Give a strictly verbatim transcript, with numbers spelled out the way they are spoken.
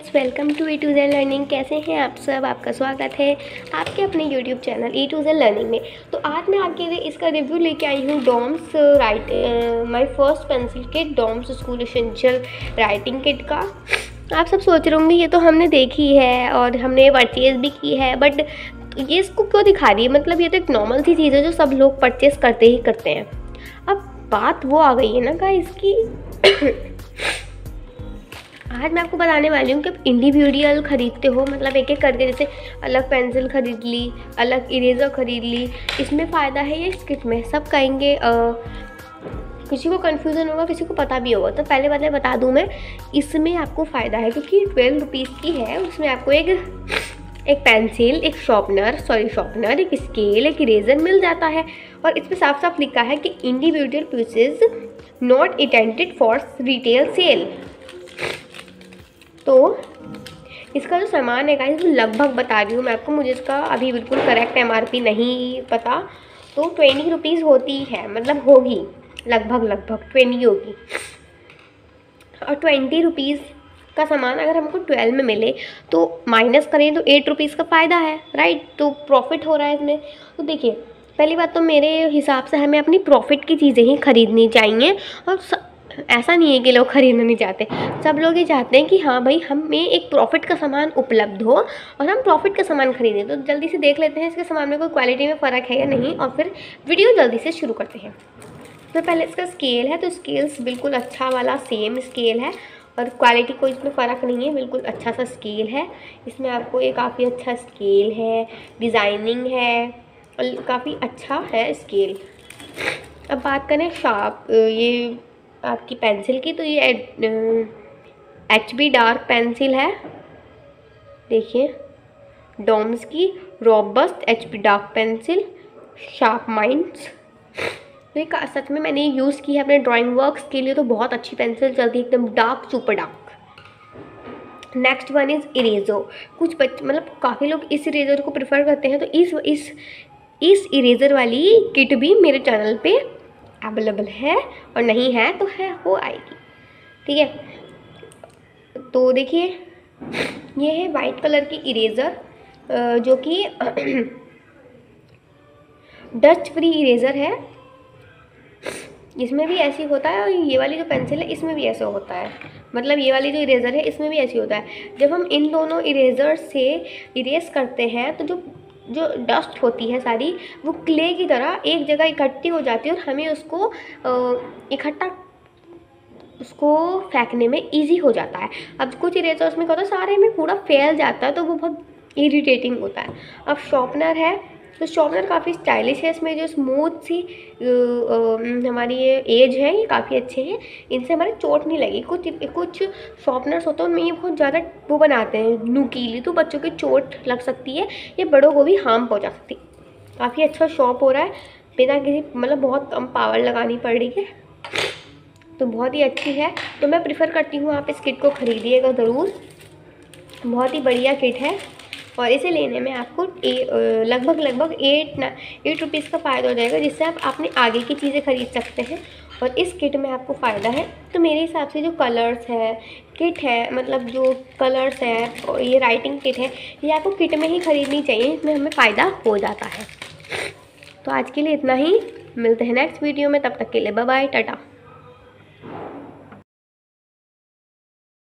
Friends, welcome to E to Z learning. कैसे हैं आप सब? आपका स्वागत है आपके अपने YouTube channel E to Z learning में। तो आज मैं आपके लिए इसका रिव्यू लेके आई हूँ Doms write my first pencil kit, Doms school essential writing kit का। आप सब सोच रहे होंगे ये तो हमने देखी है और हमने परचेज़ भी की है, बट ये इसको क्यों दिखा रही है? मतलब ये तो एक नॉर्मल सी चीज़ है जो सब लोग परचेज़ करते ही करते हैं। अब बात वो आ गई है ना गाइस इसकी आज मैं आपको बताने वाली हूँ कि आप इंडिविजुअल ख़रीदते हो, मतलब एक एक करके, जैसे अलग पेंसिल ख़रीद ली, अलग इरेज़र ख़रीद ली, इसमें फ़ायदा है ये इस किट में। सब कहेंगे आ, किसी को कन्फ्यूज़न होगा, किसी को पता भी होगा। तो पहले पहले बता दूँ मैं, इसमें आपको फ़ायदा है क्योंकि ट्वेल्व रुपीज़ की है। उसमें आपको एक एक पेंसिल, एक शॉर्पनर सॉरी शॉर्पनर एक स्केल, एक इरेज़र मिल जाता है। और इस पर साफ साफ लिखा है कि individual pieces not intended for retail sale. तो इसका जो सामान है गाइस, लगभग बता रही हूँ मैं आपको, मुझे इसका अभी बिल्कुल करेक्ट एमआरपी नहीं पता। तो ट्वेंटी रुपीज़ होती है, मतलब होगी लगभग लगभग ट्वेंटी होगी। और ट्वेंटी रुपीज़ का सामान अगर हमको ट्वेल्व में मिले तो माइनस करें तो एट रुपीज़ का फ़ायदा है, राइट? तो प्रॉफिट हो रहा है इसमें। तो देखिए, पहली बात तो मेरे हिसाब से हमें अपनी प्रॉफिट की चीज़ें ही खरीदनी चाहिए। और ऐसा नहीं है कि लोग खरीदना नहीं चाहते, सब लोग ये चाहते हैं कि हाँ भाई हमें एक प्रॉफिट का सामान उपलब्ध हो और हम प्रॉफिट का सामान खरीदें। तो जल्दी से देख लेते हैं इसके सामान में कोई क्वालिटी में फ़र्क है या नहीं, और फिर वीडियो जल्दी से शुरू करते हैं। तो पहले इसका स्केल है, तो स्केल्स बिल्कुल अच्छा वाला सेम स्केल है और क्वालिटी कोई इसमें फ़र्क नहीं है, बिल्कुल अच्छा सा स्केल है। इसमें आपको ये काफ़ी अच्छा स्केल है, डिज़ाइनिंग है और काफ़ी अच्छा है स्केल। अब बात करें शार्प ये आपकी पेंसिल की, तो ये एच बी डार्क पेंसिल है। देखिए, डॉम्स की robust H B dark pencil, sharp minds. तो ये सच में मैंने यूज़ की है अपने ड्राइंग वर्क्स के लिए, तो बहुत अच्छी पेंसिल चलती है, एकदम dark, super dark. Next one is eraser. कुछ बच्चे, मतलब काफ़ी लोग इस इरेज़र को प्रेफर करते हैं, तो इस इस इस इरेज़र वाली किट भी मेरे चैनल पे अवेलेबल है, और नहीं है तो है हो आएगी, ठीक है। तो देखिए, ये है वाइट कलर की इरेज़र जो कि डस्ट फ्री इरेज़र है। इसमें भी ऐसी होता है और ये वाली जो पेंसिल है इसमें भी ऐसा होता है, मतलब ये वाली जो इरेज़र है इसमें भी ऐसी होता है। जब हम इन दोनों इरेज़र से इरेज करते हैं तो जो जो डस्ट होती है सारी, वो क्ले की तरह एक जगह इकट्ठी हो जाती है और हमें उसको इकट्ठा उसको फेंकने में इजी हो जाता है। अब कुछ इरेजर्स में क्या होता है, सारे में कूड़ा फैल जाता है, तो वो बहुत इरिटेटिंग होता है। अब शॉर्पनर है, तो शॉर्पनर काफ़ी स्टाइलिश है। इसमें जो स्मूथ सी हमारी ये एज है, ये काफ़ी अच्छे हैं, इनसे हमारे चोट नहीं लगी। कुछ कुछ शॉर्पनर्स होते हैं उनमें ये बहुत ज़्यादा वो बनाते हैं नुकीली, तो बच्चों की चोट लग सकती है, ये बड़ों को भी हार्म पहुंचा सकती है। काफ़ी अच्छा शॉप हो रहा है, बिना किसी मतलब बहुत कम पावर लगानी पड़ रही है, तो बहुत ही अच्छी है। तो मैं प्रिफ़र करती हूँ आप इस किट को ख़रीदिएगा ज़रूर, बहुत ही बढ़िया किट है। और इसे लेने में आपको ए, लगभग लगभग एट ना एट रुपीज़ का फ़ायदा हो जाएगा, जिससे आप अपने आगे की चीज़ें खरीद सकते हैं। और इस किट में आपको फ़ायदा है, तो मेरे हिसाब से जो कलर्स है किट है, मतलब जो कलर्स है और ये राइटिंग किट है, ये आपको किट में ही ख़रीदनी चाहिए, इसमें हमें फ़ायदा हो जाता है। तो आज के लिए इतना ही, मिलते हैं नेक्स्ट वीडियो में, तब तक के लिए बाय बाय, टाटा।